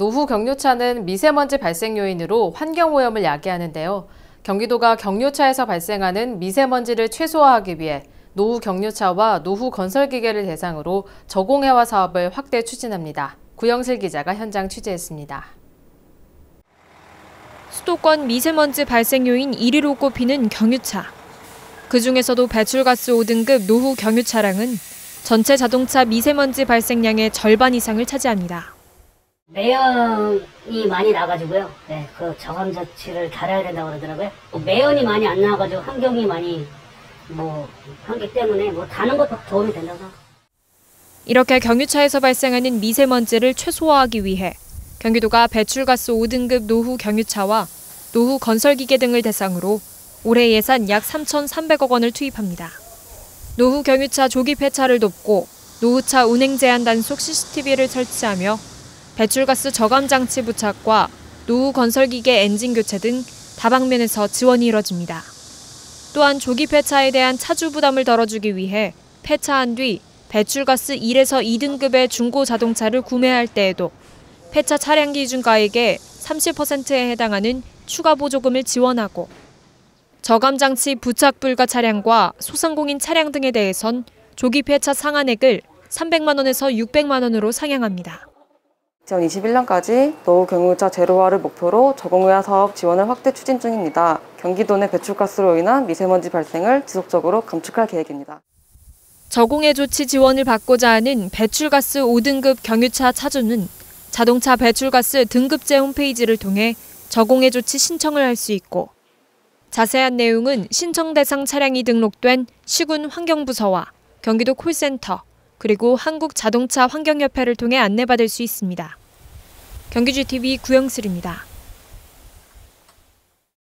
노후 경유차는 미세먼지 발생 요인으로 환경오염을 야기하는데요. 경기도가 경유차에서 발생하는 미세먼지를 최소화하기 위해 노후 경유차와 노후 건설기계를 대상으로 저공해화 사업을 확대 추진합니다. 구영실 기자가 현장 취재했습니다. 수도권 미세먼지 발생 요인 1위로 꼽히는 경유차. 그중에서도 배출가스 5등급 노후 경유 차량은 전체 자동차 미세먼지 발생량의 절반 이상을 차지합니다. 매연이 많이 나가지고요. 네, 그 저감 자치를 잘해야 된다고 그러더라고요. 매연이 많이 안 나가지고 환경이 많이 하기 때문에 다는 것도 도움이 된다고 생각합니다. 이렇게 경유차에서 발생하는 미세먼지를 최소화하기 위해 경기도가 배출가스 5등급 노후 경유차와 노후 건설기계 등을 대상으로 올해 예산 약 3,300억 원을 투입합니다. 노후 경유차 조기 폐차를 돕고 노후차 운행 제한 단속 CCTV를 설치하며 배출가스 저감 장치 부착과 노후 건설기계 엔진 교체 등 다방면에서 지원이 이뤄집니다. 또한 조기 폐차에 대한 차주 부담을 덜어주기 위해 폐차한 뒤 배출가스 1에서 2등급의 중고 자동차를 구매할 때에도 폐차 차량 기준가액의 30%에 해당하는 추가 보조금을 지원하고 저감장치 부착 불가 차량과 소상공인 차량 등에 대해선 조기 폐차 상한액을 300만 원에서 600만 원으로 상향합니다. 2021년까지 노후 경유차 제로화를 목표로 저공해화 사업 지원을 확대 추진 중입니다. 경기도 내 배출가스로 인한 미세먼지 발생을 지속적으로 감축할 계획입니다. 저공해 조치 지원을 받고자 하는 배출가스 5등급 경유차 차주는 자동차 배출가스 등급제 홈페이지를 통해 저공해 조치 신청을 할 수 있고 자세한 내용은 신청 대상 차량이 등록된 시군 환경부서와 경기도 콜센터 그리고 한국자동차 환경협회를 통해 안내받을 수 있습니다. 경기GTV 구영슬입니다.